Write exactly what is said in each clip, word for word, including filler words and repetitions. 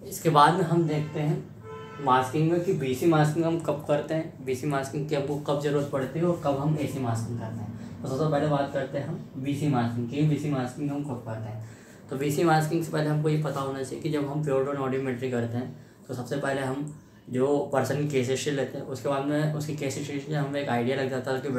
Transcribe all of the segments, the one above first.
इसके बाद में हम देखते हैं मास्किंग में कि बीसी मास्किंग हम कब करते हैं, बीसी मास्किंग की हमको कब जरूरत पड़ती है और कब हम एसी मास्किंग करते हैं। तो सबसे पहले बात करते हैं हम बीसी मास्किंग की। बीसी मास्किंग हम कब करते हैं, तो बीसी मास्किंग से पहले हमको ये पता होना चाहिए कि जब हम प्योर टोन ऑडियोमेट्री करते हैं तो सबसे पहले हम जो पर्सन की केस हिस्ट्री लेते हैं, उसके बाद में उसकी केस हिस्ट्री से हमें एक आइडिया लग जाता है कि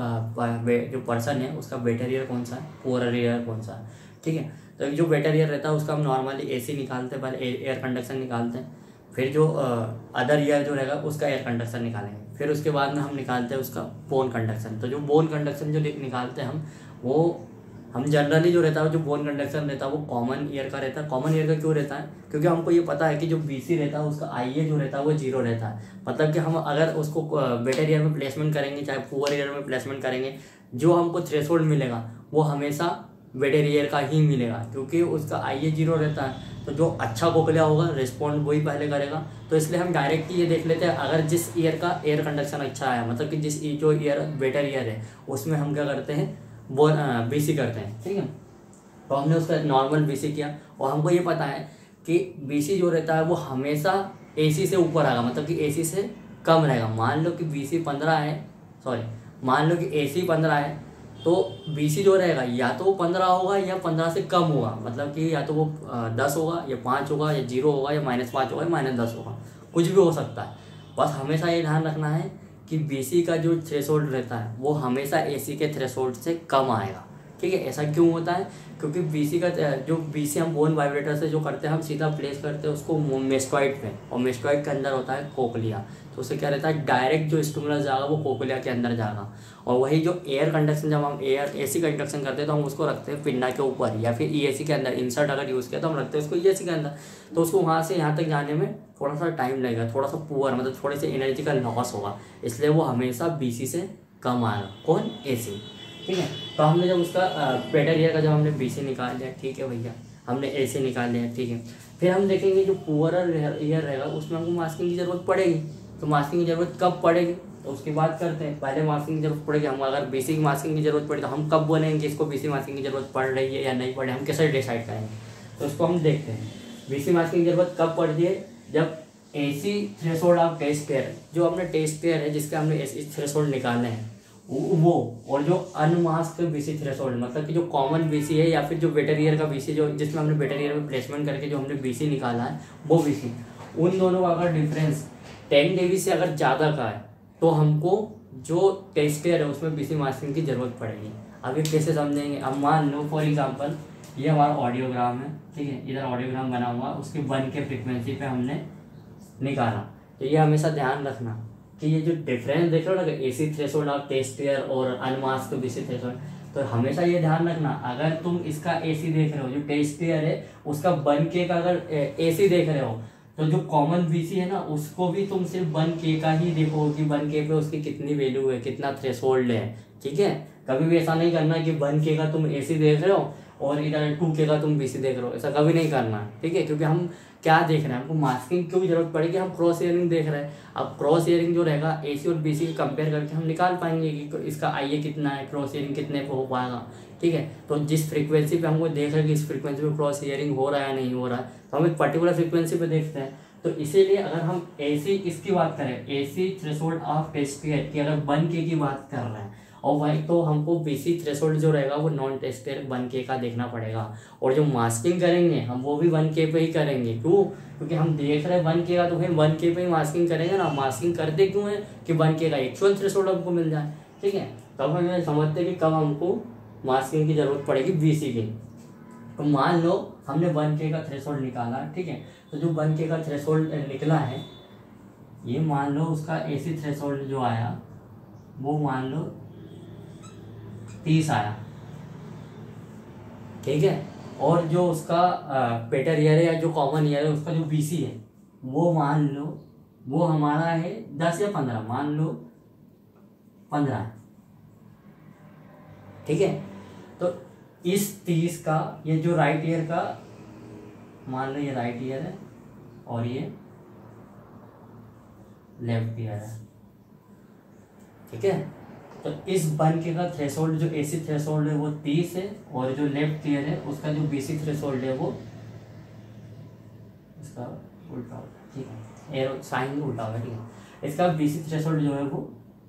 बेटर जो पर्सन है उसका बेटर ईयर कौन सा है, पुअर ईयर कौन सा है। ठीक है, तो जो बेटर ईयर रहता है उसका हम नॉर्मली एसी निकालते हैं, पहले एयर कंडक्शन निकालते हैं, फिर जो अदर ईयर जो रहेगा उसका एयर कंडक्शन निकालेंगे, फिर उसके बाद में हम निकालते हैं उसका बोन कंडक्शन। तो जो बोन कंडक्शन जो निकालते हैं हम, वो हम जनरली जो रहता है जो बोन कंडक्शन रहता है वो कॉमन ईयर का रहता है। कॉमन ईयर का क्यों रहता है, क्योंकि हमको ये पता है कि जो बीसी रहता है उसका आईए जो रहता है वो जीरो रहता है। मतलब कि हम अगर उसको बेटर ईयर में प्लेसमेंट करेंगे चाहे पुअर ईयर में प्लेसमेंट करेंगे, जो हमको थ्रेशोल्ड मिलेगा वो हमेशा बेटर ईयर का ही मिलेगा, क्योंकि उसका आईए जीरो रहता है। तो जो अच्छा कोकलिया होगा रिस्पॉन्ड वही पहले करेगा। तो इसलिए हम डायरेक्ट ये देख लेते हैं, अगर जिस ईयर का एयर कंडक्शन अच्छा आया, मतलब कि जिस जो ईयर बेटर ईयर है उसमें हम क्या करते हैं, वो बीसी करते हैं। ठीक है, तो हमने उसका नॉर्मल बीसी किया और हमको ये पता है कि बीसी जो रहता है वो हमेशा एसी से ऊपर आएगा, मतलब कि एसी से कम रहेगा। मान लो कि बीसी पंद्रह है, सॉरी मान लो कि एसी पंद्रह है, तो बीसी जो रहेगा या तो वो पंद्रह होगा या पंद्रह से कम होगा, मतलब कि या तो वो दस होगा या पाँच होगा या जीरो होगा या माइनस पाँच होगा या माइनस दस होगा, कुछ भी हो सकता है। बस हमेशा ये ध्यान रखना है कि बीसी का जो थ्रेशोल्ड रहता है वो हमेशा एसी के थ्रेशोल्ड से कम आएगा। ठीक है, ऐसा क्यों होता है, क्योंकि बीसी का जो बीसी हम बोन वाइब्रेटर से जो करते हैं हम सीधा प्लेस करते हैं उसको मेस्टॉइड पे, और मेस्टॉइड के अंदर होता है कोकलिया। तो उससे क्या रहता है, डायरेक्ट जो स्टिमुलस जाएगा वो कोकलिया के अंदर जाएगा। और वही जो एयर कंडक्शन, जब हम एयर एसी कंडक्शन करते हैं तो हम उसको रखते हैं पिंडा के ऊपर या फिर ईएसी के अंदर। इंसर्ट अगर यूज़ किया तो हम रखते हैं उसको ईएसी के अंदर। तो उसको वहाँ से यहाँ तक जाने में थोड़ा सा टाइम लगेगा, थोड़ा सा पुअर, मतलब थोड़ी सी एनर्जी का लॉस होगा, इसलिए वो हमेशा बीसी से कम आएगा। कौन, एसी। ठीक है, तो हमने जब उसका बेटर ईयर का जब हमने बीसी निकाल लिया, ठीक है भैया, हमने एसी निकाल लिया। ठीक है, फिर हम देखेंगे जो पुअर ईयर रहेगा उसमें हमको मास्किंग की ज़रूरत पड़ेगी। तो मास्किंग की ज़रूरत कब पड़ेगी, तो उसकी बात करते हैं। पहले मास्किंग की जरूरत पड़ेगी, हम अगर बीसी की मास्किंग की जरूरत पड़ी तो हम कब बोलेंगे इसको बीसी मास्किंग की जरूरत पड़ रही है या नहीं पड़ रही है, हम कैसे डिसाइड करेंगे, तो उसको हम देखते हैं। बीसी मास्किंग की जरूरत कब पड़ती है, जब AC threshold of test pair, जो अपने टेस्ट पेयर है जिसके हमने एसी थ्रेशोल्ड निकालने हैं वो, और जो अनमास्क बीसी थ्रेशोल्ड, मतलब कि जो कॉमन बीसी है या फिर जो बेटर ईयर का बीसी, जो जिसमें हमने बेटर ईयर में प्लेसमेंट करके जो हमने बीसी निकाला है वो बीसी, उन दोनों का अगर डिफरेंस टेन डेबी से अगर ज़्यादा का है तो हमको जो टेस्ट पेयर है उसमें बीसी मास्किंग की ज़रूरत पड़ेगी। अब ये कैसे समझेंगे, अब मान लो फॉर एग्जांपल ये हमारा ऑडियोग्राम है। ठीक है, इधर ऑडियोग्राम बना हुआ, उसके वन के फ्रिक्वेंसी पे हमने निकाला। तो ये हमेशा ध्यान रखना कि ये जो डिफरेंस देख रहे हो ना, AC threshold of test pair और अनमास्क बीसी थ्रेशोल्ड, तो हमेशा ये ध्यान रखना, अगर तुम इसका एसी देख रहे हो, जो टेस्ट पेयर है उसका वन के का अगर एसी देख रहे हो, तो जो कॉमन बीसी है ना उसको भी तुम सिर्फ वन के का ही देखो कि वन के पे उसकी कितनी वैल्यू है, कितना थ्रेशोल्ड है। ठीक है, कभी भी ऐसा नहीं करना कि वन के का तुम एसी देख रहे हो और इधर टू के का तुम बीसी देख रहे हो, ऐसा कभी नहीं करना। ठीक है, क्योंकि हम क्या देख रहे हैं, हमको मास्किंग क्यों जरूरत पड़ेगी, हम क्रॉस ईयरिंग देख रहे हैं। अब क्रॉस ईयरिंग जो रहेगा एसी और बीसी के कंपेयर करके हम निकाल पाएंगे कि इसका आईए कितना है, क्रॉस ईयरिंग कितने पे हो पाएगा। ठीक है, तो जिस फ्रीक्वेंसी पे हमको देख रहे हैं कि इस फ्रीक्वेंसी पे क्रॉस ईयरिंग हो रहा है या नहीं हो रहा है, तो हम एक पर्टिकुलर फ्रीक्वेंसी पे देखते हैं। तो इसीलिए अगर हम एसी इसकी बात करें, AC threshold of test pair की अगर वन के की बात कर रहे हैं, और वही तो हमको बीसी थ्रेशोल्ड जो रहेगा वो नॉन टेस्ट पेयर वन के का देखना पड़ेगा। और जो मास्किंग करेंगे हम वो भी वन के पे ही करेंगे। क्यों, क्योंकि हम देख रहे हैं वन के का, तो फिर वन के पे ही मास्किंग करेंगे ना। मास्किंग करते क्यों है कि वन के का एक्चुअल थ्रेशोल्ड हमको मिल जाए। ठीक है, तब हम ये समझते कि कब हमको मास्किंग की जरूरत पड़ेगी बीसी की। तो मान लो हमने वन के का थ्रेशोल्ड निकाला। ठीक है, तो जो वन के का थ्रेशोल्ड निकला है, ये मान लो उसका एसी थ्रेशोल्ड जो आया वो मान लो तीस आया। ठीक है, और जो उसका बेटर ईयर है या जो कॉमन ईयर है उसका जो बीसी है वो मान लो वो हमारा है दस या पंद्रह, मान लो पंद्रह। ठीक है, तो इस तीस का ये जो राइट ईयर का, मान लो ये राइट ईयर है और ये लेफ्ट ईयर है। ठीक है, तो इस वन के का थ्रेशोल्ड जो एसी थ्रेशोल्ड है वो तीस है, और जो लेफ्ट ईयर है उसका जो बीसी थ्रेशोल्ड है वो इसका उल्टा होता है, ठीक है, एरो साइन उल्टा होगा, ठीक है। इसका बीसी थ्रेशोल्ड जो है वो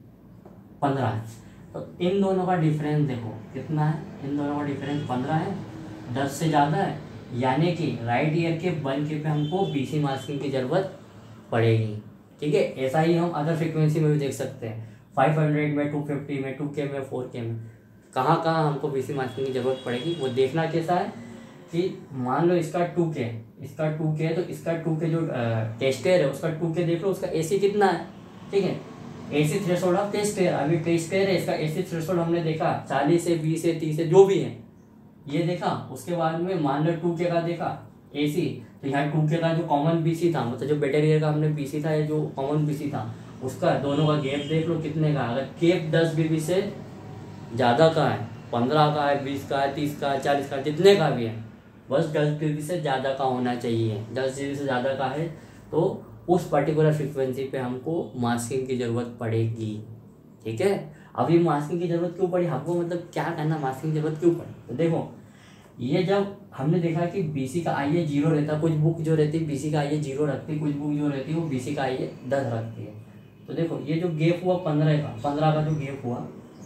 पंद्रह है। तो इन दोनों का डिफरेंस देखो कितना है, इन दोनों का डिफरेंस पंद्रह है, दस से ज़्यादा है, यानी कि राइट ईयर के वन के पे हमको बीसी मास्किंग की ज़रूरत पड़ेगी, ठीक है। ऐसा ही हम अदर फ्रिक्वेंसी में भी देख सकते हैं, फाइव हंड्रेड में, टू फिफ्टी में, टू के में, फोर के में, कहाँ कहाँ हमको बीसी मास्किंग की ज़रूरत पड़ेगी। वो देखना कैसा है कि मान लो इसका टू के, इसका टू के है तो इसका टू के जो टेस्टर है उसका टू के देख लो, उसका एसी कितना है, ठीक है, एसी थ्रेशोल्ड ऑफ टेस्टर, अभी टेस्टर है इसका एसी थ्रेशोल्ड हमने देखा चालीस से, बीस से, तीस से, जो भी है ये देखा। उसके बाद में मान लो टू के का देखा एसी, तो यहाँ टू के का जो कॉमन बीसी था, मतलब जो बेटर ईयर का हमने बीसी था, जो कॉमन बीसी था उसका दोनों का गैप देख लो कितने का। अगर गैप दस बीबी से ज़्यादा का है, पंद्रह का है, बीस का है, तीस का है, चालीस का है, जितने का भी है, बस दस बीबी से ज़्यादा का होना चाहिए। दस जीबी से ज़्यादा का है तो उस पर्टिकुलर फ्रिक्वेंसी पे हमको मास्किंग की ज़रूरत पड़ेगी, ठीक है। अभी मास्किंग की ज़रूरत क्यों पड़ी हमको, मतलब क्या करना, मास्किंग की ज़रूरत क्यों पड़ी, तो देखो ये जब हमने देखा कि बीसी का आई ए जीरो रहता, कुछ बुक जो रहती है बीसी का आई ए जीरो रखती है, कुछ बुक जो रहती है वो बीसी का आई ए दस रखती है। तो देखो ये जो गैप हुआ पंद्रह का, पंद्रह का जो गैप हुआ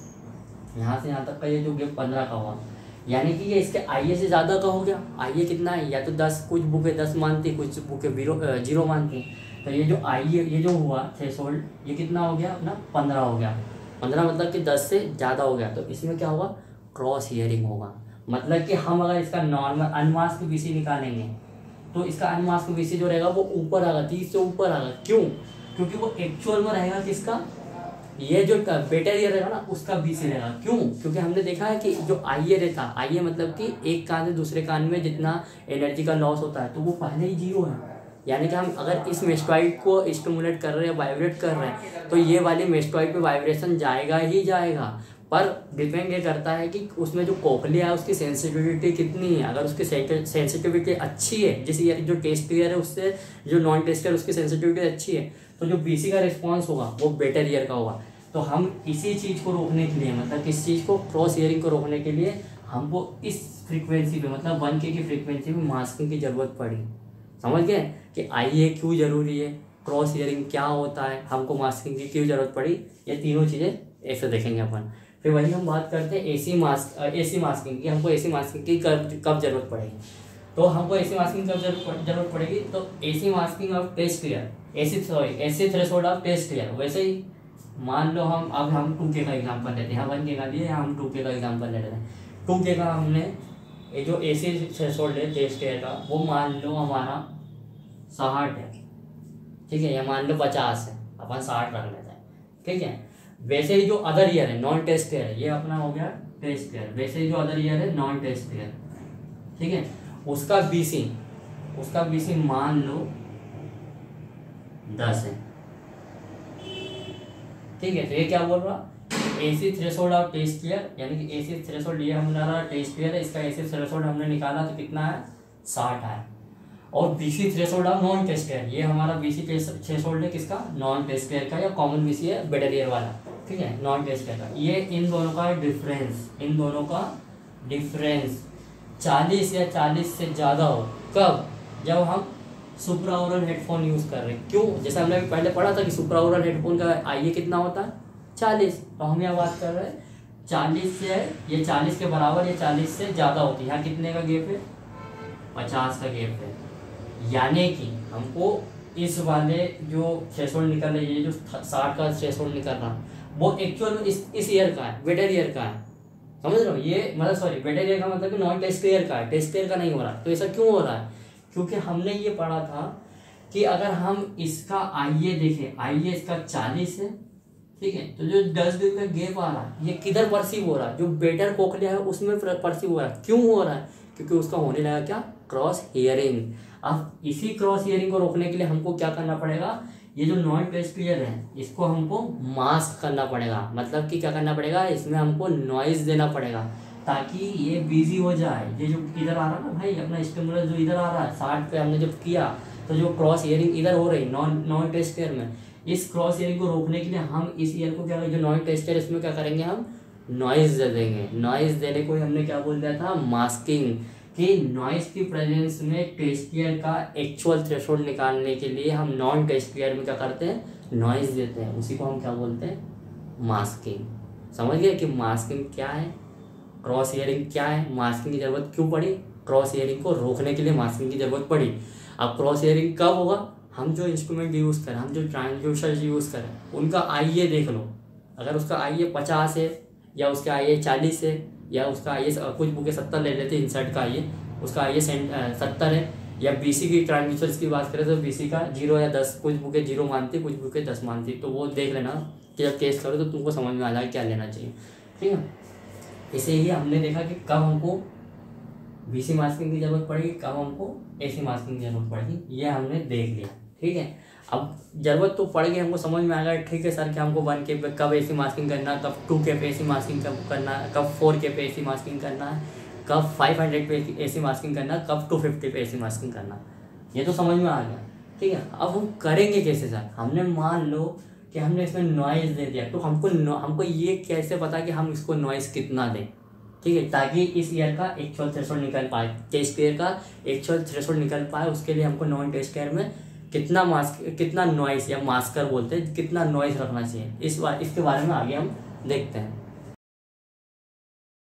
यहाँ से यहाँ तक का, ये जो गैप पंद्रह का हुआ, यानी कि ये इसके आई ए से ज़्यादा का हो गया। आई ए कितना है, या तो दस, कुछ बुकें दस मानती, कुछ बुकें जीरो जीरो मानती। तो ये जो आई ए ये जो हुआ थ्रेशोल्ड, ये कितना हो गया अपना, पंद्रह हो गया। पंद्रह मतलब कि दस से ज़्यादा हो गया। तो इसमें क्या होगा, क्रॉस हियरिंग होगा। मतलब कि हम अगर इसका नॉर्मल अनमास्क बीसी निकालेंगे तो इसका अनमास्क बीसी जो रहेगा वो ऊपर आएगा, तीस से ऊपर आएगा। क्यों, क्योंकि वो एक्चुअल में रहेगा किसका, ये जो बेटर ईयर रहेगा ना उसका बीसी रहेगा। क्यों, क्योंकि हमने देखा है कि जो आई ए रहता, आई ए मतलब कि एक कान से दूसरे कान में जितना एनर्जी का लॉस होता है तो वो पहले ही जीरो है। यानी कि हम अगर इस मेस्टॉइड को स्टिमुलेट कर रहे हैं, वाइब्रेट कर रहे हैं, तो ये वाली मेस्टॉइड पे वाइब्रेशन जाएगा ही जाएगा। पर डिपेंड ये करता है कि उसमें जो कोकलिया है उसकी सेंसिटिविटी कितनी है। अगर उसकी सेंसिटिविटी अच्छी है, जिस ईयर जो टेस्ट ईयर है उससे जो नॉन टेस्ट ईयर उसकी सेंसिटिविटी अच्छी है, तो जो बीसी का रिस्पॉन्स होगा वो बेटर ईयर का होगा। तो हम इसी चीज़ को रोकने के लिए, मतलब किस चीज़ को, क्रॉस ईयरिंग को रोकने के लिए हमको इस फ्रीक्वेंसी पे, मतलब वन के की फ्रीक्वेंसी में मास्किंग की ज़रूरत पड़ी। समझ गए कि आई ए क्यों ज़रूरी है, क्रॉस ईयरिंग क्या होता है, हमको मास्किंग की क्यों ज़रूरत पड़ी, ये तीनों चीज़ें ऐसे देखेंगे अपन। फिर वही हम बात करते हैं एसी मास्क एसी मास्किंग की। हमको एसी मास्किंग की कब कब जरूरत पड़ेगी, तो हमको एसी मास्किंग कब जरूरत पड़ेगी, तो AC masking of test ear, AC sorry AC threshold of test ear. वैसे ही मान लो हम अब हम टू के का एग्जाम्पल लेते हैं, वन के का लिए हम टू के का एग्जाम्पल ले लेते हैं। टू के का हमने ये जो एसी थ्रेशोल्ड है टेस्ट ईयर का, वो मान लो हमारा साठ है, ठीक है, या मान लो पचास है, अपन साठ रख लेते हैं, ठीक है। वैसे ही जो अदर ईयर है नॉन टेस्ट ईयर है, ये अपना हो गया टेस्ट ईयर। वैसे ही जो अदर ईयर है नॉन टेस्ट ईयर, ठीक है, उसका बीसी उसका बीसी मान लो दस है, ठीक है। तो ये क्या बोल रहा, AC threshold of test ear, यानी कि एसी थ्रेशोल्ड ये हमारा टेस्ट ईयर है, इसका एसी थ्रेशोल्ड हमने निकाला तो कितना है, साठ है। और BC threshold of non test ear, ये हमारा बीसी थ्रेशोल्ड है किसका, नॉन टेस्ट ईयर का, या कॉमन बीसी है बेटर ईयर वाला, ठीक है, नॉन टेस्ट ईयर का। ये इन दोनों का डिफरेंस, इन दोनों का डिफरेंस चालीस या चालीस से ज़्यादा हो, कब, जब हम सुप्राओरल हेडफोन यूज़ कर रहे हैं। क्यों, जैसे हमने अभी पहले पढ़ा था कि सुप्राओरल हेडफोन का आई ए कितना होता है, चालीस। तो हम यहाँ बात कर रहे हैं चालीस से, ये चालीस के बराबर, ये चालीस से ज़्यादा होती है। यहाँ कितने का गैप है, पचास का गैप है। यानी कि हमको इस वाले जो थ्रेशोल्ड निकल रही है, जो साठ का थ्रेशोल्ड निकल रहा वो एक्चुअल में इस इस ईयर का है, बेटर ईयर का है। समझ रहे हो, ये मतलब सॉरी बेटर ईयर का मतलब कि नॉन टेस्ट ईयर का है, टेस्ट ईयर का नहीं हो रहा। तो ऐसा क्यों हो रहा है, क्योंकि हमने ये पढ़ा था कि अगर हम इसका आई ए देखें, आई ए इसका चालीस है, ठीक है, तो जो दस दिन का गैप आ रहा है ये किधर परसीव हो रहा है, जो बेटर कोकलिया है उसमें परसीव हो रहा है। क्यों हो रहा है, क्योंकि उसका होने लगा क्या, क्रॉस हियरिंग। अब इसी क्रॉस हियरिंग को रोकने के लिए हमको क्या करना पड़ेगा, ये जो नॉन टेस्ट ईयर है इसको हमको मास्क करना पड़ेगा। मतलब कि क्या करना पड़ेगा, इसमें हमको नॉइज देना पड़ेगा ताकि ये बिजी हो जाए। ये जो इधर आ रहा है ना भाई, अपना स्टिमुलस जो इधर आ रहा है साठ पे हमने जब किया, तो जो क्रॉस हियरिंग इधर हो रही नॉन नॉन टेस्ट ईयर में, इस क्रॉस हियरिंग को रोकने के लिए हम इस ईयर को क्या, जो नॉन टेस्ट ईयर इसमें क्या करेंगे, हम नॉइज दे देंगे। नॉइज देने को हमने क्या बोल दिया था, मास्किंग। कि नॉइस की प्रेजेंस में टेस्ट ईयर का एक्चुअल थ्रेशोल्ड निकालने के लिए हम नॉन टेस्ट ईयर में क्या करते हैं, नॉइस देते हैं। उसी को हम क्या बोलते हैं, मास्किंग। समझ गए कि मास्किंग क्या है, क्रॉस हियरिंग क्या है, मास्किंग की ज़रूरत क्यों पड़ी, क्रॉस हियरिंग को रोकने के लिए मास्किंग की ज़रूरत पड़ी। अब क्रॉस हियरिंग कब होगा, हम जो इंस्ट्रूमेंट यूज़ करें, हम जो ट्रांसड्यूसर यूज़ करें उनका आई ए देख लो। अगर उसका आई ए पचास है या उसका आई ए चालीस है या उसका आई ए कुछ बुके सत्तर ले लेते हैं, इंसर्ट का आई ए उसका आई ए सत्तर है, या बी सी की ट्रांसड्यूसर्स की बात करें तो बी सी का जीरो या दस, कुछ बुके जीरो मानती कुछ बुके दस मानती। तो वो देख लेना कि जब केस करो तो तुमको समझ में आ जाए क्या लेना चाहिए। ठीक है, इसीलिए हमने देखा कि कब हमको बी सी मास्किंग की ज़रूरत पड़ेगी, कब हमको ए सी मास्किंग की ज़रूरत पड़ेगी, ये हमने देख लिया। ठीक है, अब ज़रूरत तो पड़ गई, हमको समझ में आ गया ठीक है सर कि हमको वन के पे कब ए सी मास्किंग करना है, कब टू के पे ए सी मास्किंग कब करना है, कब फोर के पे ए सी मास्किंग करना है, कब फाइव हंड्रेड पे ए सी मास्किंग करना है, कब टू फिफ्टी पे ए सी मास्किंग करना है, ये तो समझ में आ गया। ठीक है, अब हम करेंगे कैसे सर, हमने मान लो कि हमने इसमें नॉइज़ दे दिया, तो हमको हमको ये कैसे पता कि हम इसको नॉइज़ कितना दें। ठीक है, ताकि इस ईयर का एक्चुअल थ्रेशोल्ड निकल पाए, टेस्ट ईयर का एक्चुअल थ्रेशोल्ड निकल पाए, उसके लिए हमको नॉन टेस्ट ईयर में कितना मास्क कितना नॉइस या मास्कर बोलते हैं, कितना नॉइस रखना चाहिए, इस बार इसके बारे में आगे हम देखते हैं।